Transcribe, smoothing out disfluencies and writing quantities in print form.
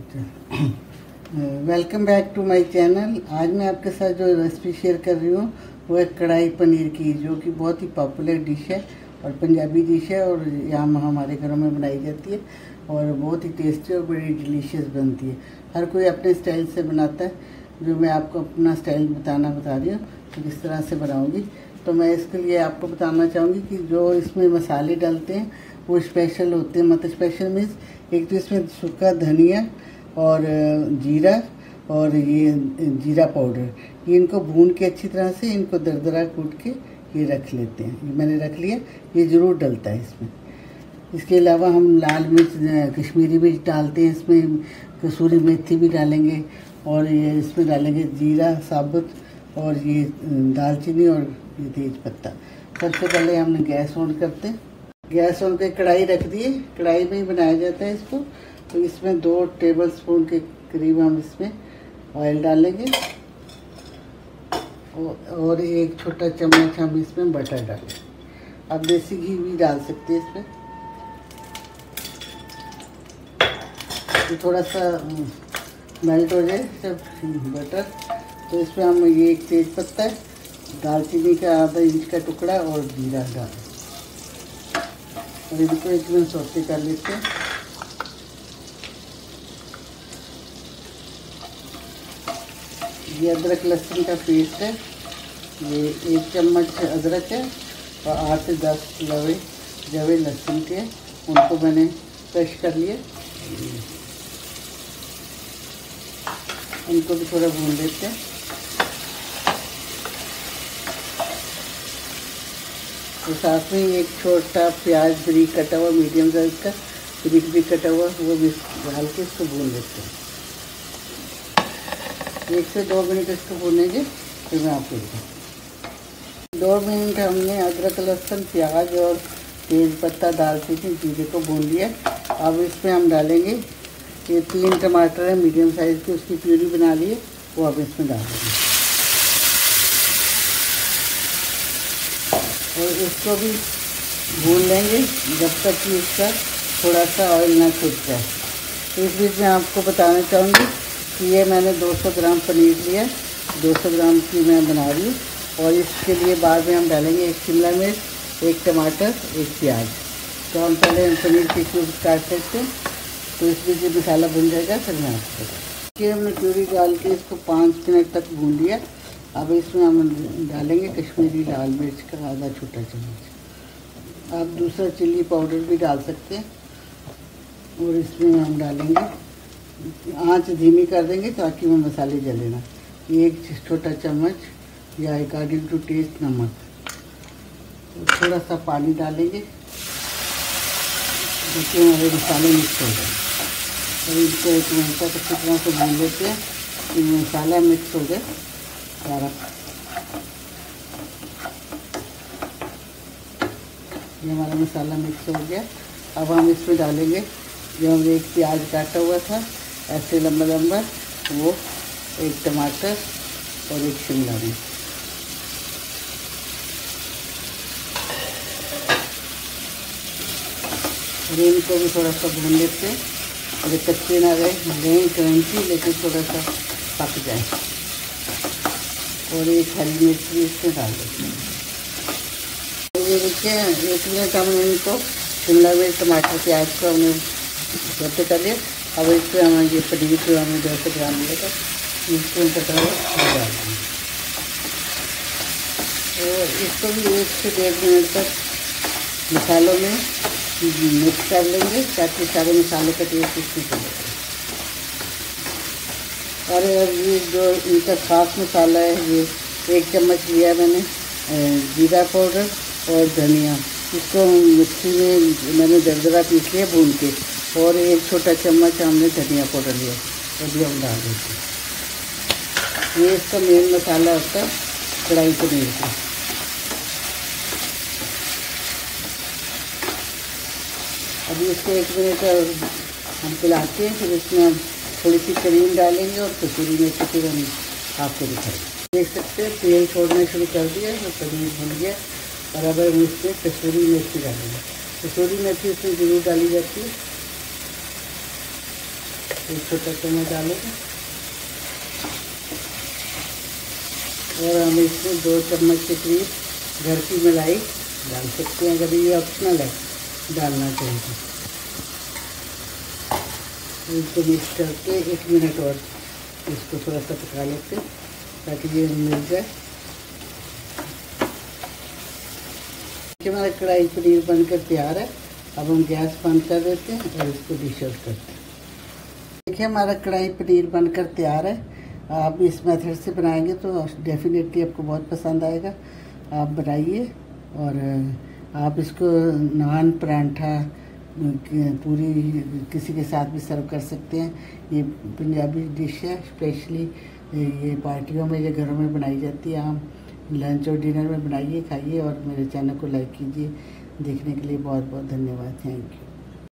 Welcome back to my channel. आज मैं आपके साथ जो रेसिपी शेयर कर रही हूँ वो है कढ़ाई पनीर की, जो कि बहुत ही पॉपुलर डिश है और पंजाबी डिश है और यहाँ हमारे घरों में बनाई जाती है और बहुत ही टेस्टी और बड़ी डिलीशियस बनती है। हर कोई अपने स्टाइल से बनाता है, जो मैं आपको अपना स्टाइल बता रही हूँ तो किस तरह से बनाऊँगी। तो मैं इसके लिए आपको बताना चाहूँगी कि जो इसमें मसाले डालते हैं वो स्पेशल होते हैं। मतलब स्पेशल मीन्स एक तो इसमें सूखा धनिया और जीरा और ये जीरा पाउडर, ये इनको भून के अच्छी तरह से इनको दरदरा कूट के ये रख लेते हैं। ये मैंने रख लिया, ये ज़रूर डलता है इसमें। इसके अलावा हम लाल मिर्च, कश्मीरी मिर्च डालते हैं, इसमें कसूरी मेथी भी डालेंगे और ये इसमें डालेंगे जीरा साबुत और ये दालचीनी और ये तेज पत्ता। सबसे पहले हमने गैस ऑन करते हैं। गैस ऑन पे कढ़ाई रख दिए, कढ़ाई में ही बनाया जाता है इसको। तो इसमें 2 टेबलस्पून के करीब हम इसमें ऑयल डालेंगे और 1 छोटा चम्मच हम इसमें बटर डालेंगे। आप देसी घी भी डाल सकते हैं इसमें। तो थोड़ा सा मेल्ट हो जाए जब बटर, तो इसमें हम ये 1 तेज पत्ता है, दालचीनी का आधा इंच का टुकड़ा और जीरा डालें और इनको एक मिनट सौते कर लेते हैं। ये अदरक लहसुन का पेस्ट है, ये 1 चम्मच अदरक है और 8 से 10 जवे लहसुन के, उनको मैंने क्रश कर लिए। उनको भी थोड़ा भून लेते हैं। और साथ में 1 छोटा प्याज बारीक कटा हुआ, मीडियम साइज का बारीक कटा हुआ, वो भी डाल के इसको भून लेते हैं। 1 से 2 मिनट इसको भूनेंगे, फिर मैं आपको बताऊँ। 2 मिनट हमने अदरक लहसुन प्याज और तेज पत्ता दालचीनी जीरे को भून लिया। अब इसमें हम डालेंगे ये 3 टमाटर है मीडियम साइज़ की, उसकी प्यूरी बना ली है, वो अब इसमें डाल देंगे और इसको भी भून लेंगे जब तक कि इसका थोड़ा सा ऑयल ना छूट जाए। तो इस बीच में आपको बताना चाहूँगी कि ये मैंने 200 ग्राम पनीर लिया, 200 ग्राम की मैं बना रही हूँ। और इसके लिए बाद में हम डालेंगे 1 शिमला मिर्च, 1 टमाटर, 1 प्याज। तो हम पहले पनीर की क्यूब्स काट लेते हैं। तो इस बीच ये मसाला बन जाएगा, फिर मैं आपको बताऊँ। हमने प्यूरी डाल के इसको 5 मिनट तक भून लिया। अब इसमें हम डालेंगे कश्मीरी लाल मिर्च का आधा छोटा चम्मच। आप दूसरा चिल्ली पाउडर भी डाल सकते हैं। और इसमें हम डालेंगे, आंच धीमी कर देंगे ताकि वो मसाले जले ना। 1 छोटा चम्मच या अकॉर्डिंग टू टेस्ट नमक। तो थोड़ा सा पानी डालेंगे ताकि हमारे मसाले मिक्स हो जाए। और इसको 1 मिनट तक अच्छी तरह से भून लेते हैं कि मसाला मिक्स हो जाए सारा। ये हमारा मसाला मिक्स हो गया। अब हम इसमें डालेंगे जो हमने 1 प्याज काटा हुआ था ऐसे लंबा लंबा, वो 1 टमाटर और 1 शिमला मिर्च। और इनको भी थोड़ा सा भून लेते हैं और कच्चे ना रहे, क्रंची, लेकिन थोड़ा सा पक जाए। और 1 हरी मिर्च भी इसमें डाल देते हैं। ये देखिए 1 मिनट हमने इनको शिमला मिर्च टमाटर प्याज को हमने सौते कर लिया। अब इसमें हम ये पनीर जो हमने 200 ग्राम लिया था इसको कटा हुआ डाल देंगे और इसको भी 1 से 1.5 मिनट तक मसालों में मिक्स कर लेंगे ताकि सारे मसाले का टेस्ट इसमें चले। और ये जो इनका खास मसाला है, ये 1 चम्मच लिया मैंने जीरा पाउडर और धनिया, इसको मिक्सी में मैंने दरदरा पीस लिया भून के। और 1 छोटा चम्मच हमने धनिया पाउडर लिया, वो भी हम डाल देते हैं। ये इसका मेन मसाला होता है कढ़ाई पनीर का। अभी इसको 1 मिनट हम पिलाते हैं, फिर इसमें हम थोड़ी सी क्रीम डालेंगे और कसूरी मेथी फिर हम आपको दिखाएंगे। देख सकते हैं तेल छोड़ना शुरू कर दिया है, पनीर भून गया। और अब हम इसमें कसूरी मेथी डालेंगे। कसूरी मेथी इसमें ज़रूर डाली जाती है। एक छोटा चम्मच डालेंगे और हम इसमें 2 चम्मच के करीब घर की मलाई डाल सकते हैं, अगर ये ऑप्शनल है, डालना चाहिए। इसको मिक्स करके 1 मिनट और इसको थोड़ा सा पका लेते हैं ताकि ये मिल जाए। हमारा कढ़ाई पनीर बनकर तैयार है। अब हम गैस बंद कर देते हैं और इसको डिश आउट करते हैं। देखिए हमारा कढ़ाई पनीर बनकर तैयार है। आप इस मेथड से बनाएंगे तो डेफिनेटली आपको बहुत पसंद आएगा। आप बनाइए और आप इसको नान, परांठा, पूरी किसी के साथ भी सर्व कर सकते हैं। ये पंजाबी डिश है, स्पेशली ये पार्टियों में या घरों में बनाई जाती है। आप लंच और डिनर में बनाइए, खाइए और मेरे चैनल को लाइक कीजिए। देखने के लिए बहुत बहुत धन्यवाद। Thank you.